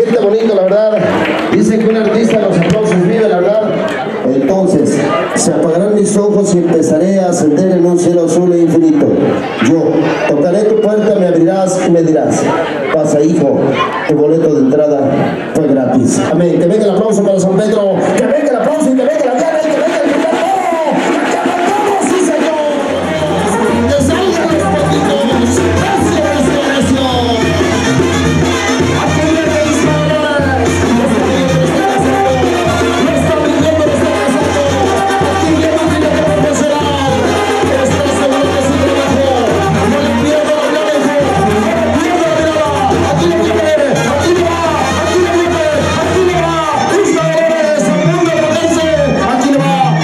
siente bonito, la verdad. Dice que un artista en los aplausos vive, la verdad. Entonces, se apagarán mis ojos y empezaré a ascender en un cielo azul e infinito. Yo tocaré tu puerta, me abrirás y me dirás: pasa, hijo, tu boleto de entrada fue gratis. Amén. Que venga el aplauso para San Pedro, que venga el aplauso y que venga la llave, y que venga el primer ¡oh! ¡Sí, señor! ¡Que salgan los patitos! ¡Gracias, restauración! ¡Aquí viene el Israel! ¡Lo está viviendo, lo está pasando! ¡Aquí viene un día que va a empezar! ¡Está seguro que su trabajo! ¡No le pierdo la oreja! ¡No le pierdo la mirada! ¡Aquí le viene! ¡Aquí le va! ¡Aquí le viene! ¡Aquí le va! ¡Israel! ¡San Pedro, aquí le va!